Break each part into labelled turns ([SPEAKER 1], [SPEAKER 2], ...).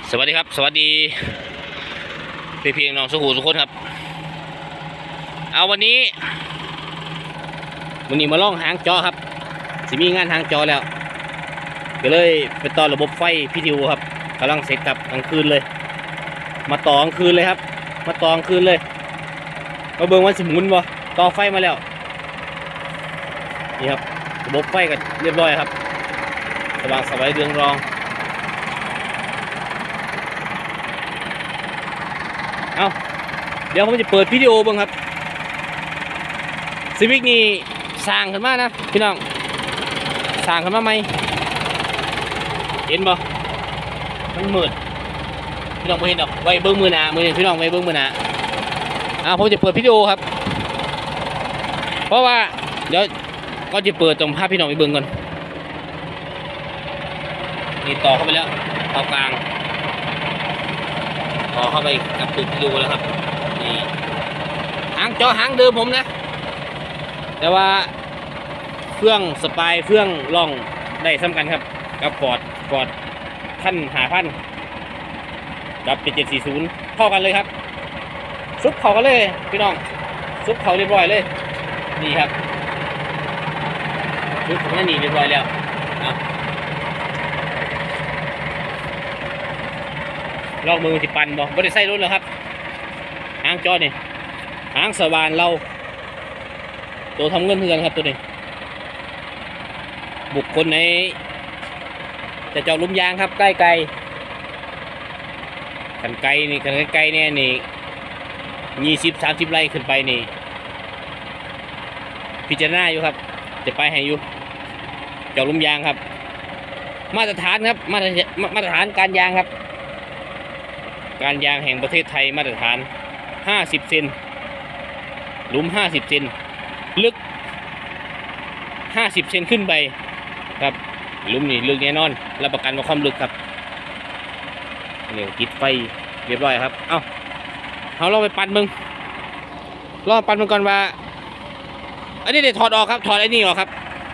[SPEAKER 1] สวัสดีครับสวัสดีพี่น้องสุขุทุกคนครับเอาวันนี้มาล่องหางจอครับสิมีงานหางจอแล้วก็เลยไปต่อระบบไฟพิทิวครับกำลังเสร็จครับกลางคืนเลยมาต่อกลางคืนเลยครับมาต่อกลางคืนเลยมาเบิ่งวันสิหมุนบ่ต่อไฟมาแล้วนี่ครับระบบไฟกันเรียบร้อยครับสว่างสวัยเรืองรองเอาเดี๋ยวผมจะเปิดวิดีโอบ้างครับซีวิกนี่สร้างขึ้นมานะพี่น้องสร้างขึ้นมาไหมเห็นบ่มันมืดพี่น้องไม่เห็นหรอกไว้เบิ้งมือหนามือพี่น้องไว้เบิ้งมือหนาผมจะเปิดวิดีโอครับเพราะว่าเดี๋ยวก็จะเปิดตรงภาพพี่น้องไปเบิ้งก่อนนี่ต่อเข้าไปแล้วต่อกลางต่อเข้าไปกับตุ่มวิดีโอแล้วครับนี่หางจอหางเดิมผมนะแต่ว่าเฟื่องสปายเฟื่องล่องได้ซ้ำกันครับกับฟอร์ดท่าน5,000กับ7740เข้ากันเลยครับซุปเข้ากันเลยพี่น้องซุปเข้าเรียบร้อยเลยนี่ครับซุปของนี่เรียบร้อยแล้วลองมือที่ปั่นบ่ได้ใส่รถแล้วครับหางจอนี่หางสว่านเราตัวทำเงินเพื่อนครับตัวนี้บุคคลในจะเจาะลุ่มยางครับใกล้ไกลขันไกลนี่ขันไกลเนี่ยนี่20-30 ไร่ขึ้นไปนี่พิจารณาอยู่ครับจะไปให้อยู่เจาะลุ่มยางครับมาตรฐานครับมาตรฐานการยางครับการยางแห่งประเทศไทยมาตรฐาน50 เซนหลุม50 เซนลึก50 เซนขึ้นไปครับหลุมนี่ลึกแน่นอนรับประกันว่าความลึกครับนี่ติดไฟเรียบร้อยครับเอาลองไปปั่นมึงลองปั่นมึงก่อนว่าอันนี้เดี๋ยวถอดออกครับถอดไอ้นี่ออกครับ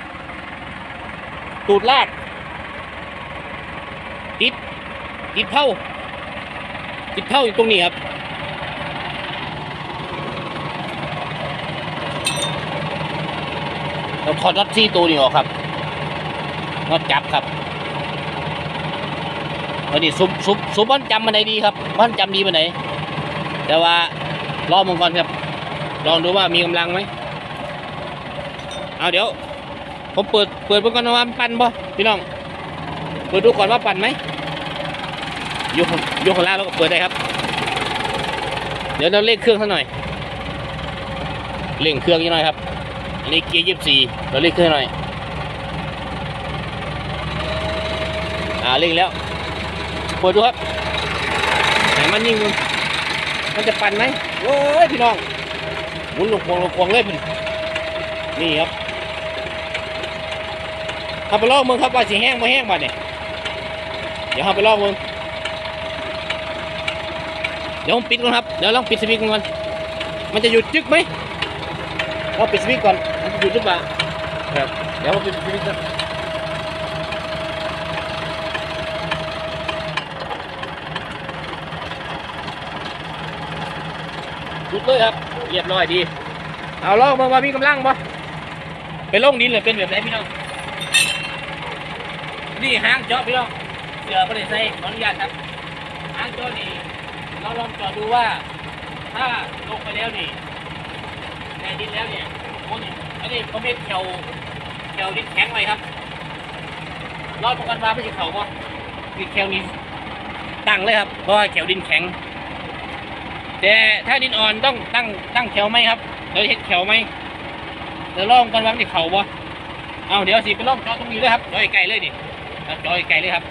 [SPEAKER 1] ตูดลากติดเผาอยู่ตรงนี้ครับเราถอดน็อตซี่ตัวนี้ออกครับน็อตจับครับวันนี้ซุปบ้านจำมันไหนดีครับบ้านจำดีมันไหนแต่ว่ารอมังกรครับลองดูว่ามีกำลังไหมเดี๋ยวผมเปิดเพื่อนก่อนว่าปั่นบ่พี่น้องเปิดดูก่อนว่าปั่นไหมยกข้างล่างแล้วก็เปิดได้ครับเดี๋ยวเราเร่งเครื่องสักหน่อยเร่งเครื่องนิดหน่อยครับอันนี้เกียร์24เราเร่งเครื่องหน่อยเร่งแล้วเปิดดูครับไหนมันยิ่งมันจะปั่นไหมโอ้ยพี่น้องหมุนลงควงเลยพี่นี่ครับเอาไปลอกมึงครับว่าสีแห้งไม่แห้งมาเนี่ยเดี๋ยวเอาไปลอกมึงเดี๋ยวผมปิดก่อนครับเดี๋ยวลองปิดสวิตช์ก่อนมันจะหยุดจึ๊กไหมเราปิดสวิตช์ก่อนมันจะหยุดหรือเปล่าครับเดี๋ยวผมปิดสวิตช์ก่อนหยุดเลยครับเรียบร้อยดีเอาลองมาว่ามีกำลังปะเป็นลงดินหรือเป็นแบบไหนพี่น้องนี่หางเจาะพี่น้องเสือไม่ได้ใส่ขออนุญาตครับหางเจาะนี่เราลองจอดดูว่าถ้าลงไปแล้วนี่ในดินแล้วเนี่ยอันนี้เขาเป็นแถวดินแข็งเลยครับรอดประกันว่าไม่ใช่เขาป่ะดินแถวนี้ตั้งเลยครับเพราะว่าแถวดินแข็งแต่ถ้าดินอ่อนต้องตั้งแถวไหมครับเดี๋ยวเห็นแถวไหมเดี๋ยวลองกันว่าไม่ใช่เขาป่ะเดี๋ยวสิไปลองจอดตรงนี้เลยครับจอดไกลเลยดิจอดไกลเลยครับ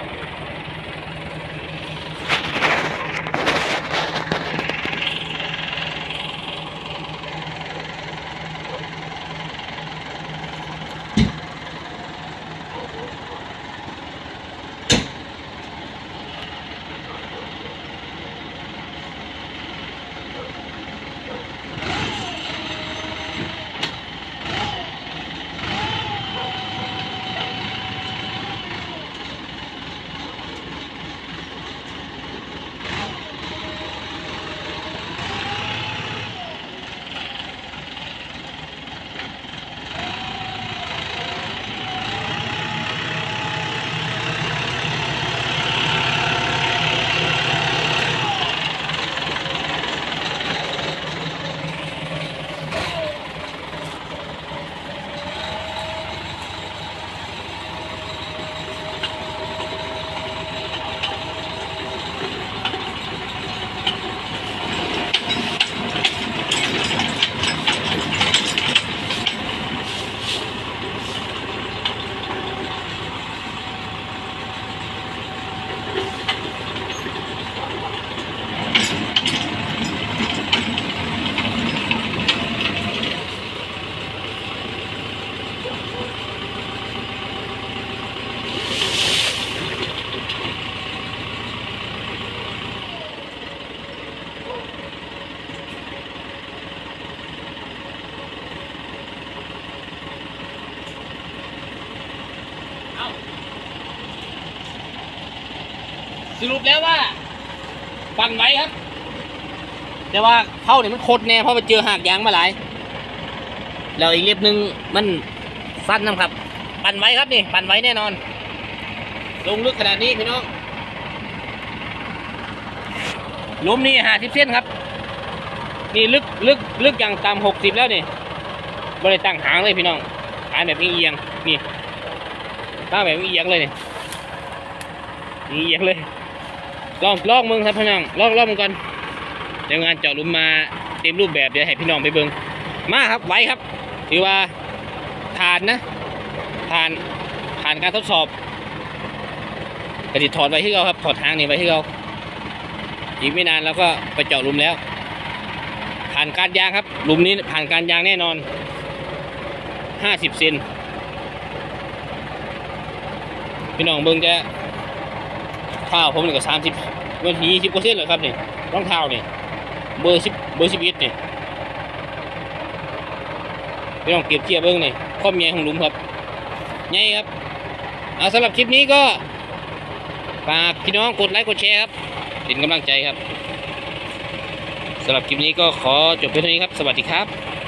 [SPEAKER 1] สรุปแล้วว่าปั่นไว้ครับแต่ว่าเข้าเนี่ยมันโคตรแน่เพราะไปเจอหากยางมาหลายแล้วอีกเล็บหนึ่งมันสั้นนะครับปั่นไว้ครับนี่ปั่นไว้แน่นอนลงลึกขนาดนี้พี่น้องล้มนี่50 เส้นครับนี่ลึกอย่างต่ำ60แล้วนี่บริตั้งหางเลยพี่น้องหางแบบเอียงนี่ตั้งแบบเอียงเลยนี่เอียงเลยลองมึงครับพี่น้องลองมึงก่อนเดี๋ยวงานเจาะหลุมมาเต็มรูปแบบเดี๋ยวให้พี่น้องไปเบิ่งมาครับไว้ครับถือว่าผ่านนะผ่านการทดสอบกระดิษถอดไว้ที่เราครับถอดทางนี่ไว้ที่เราอีกไม่นานแล้วก็ไปเจาะหลุมแล้วผ่านการยางครับหลุมนี้ผ่านการยางแน่นอน50 เซนพี่น้องเบิ่งจะเท้าผมนี่ก็30วันที่20 กว่าเส้นเลยครับนี่รองเท้านี่เบอร์11นี่พี่น้องเปรียบเทียบเบิ่งนี่ความใหญ่ของหลุมครับใหญ่ครับสำหรับคลิปนี้ก็ฝากพี่น้องกดไลค์กดแชร์ครับเป็นกำลังใจครับสำหรับคลิปนี้ก็ขอจบเพียงเท่านี้ครับสวัสดีครับ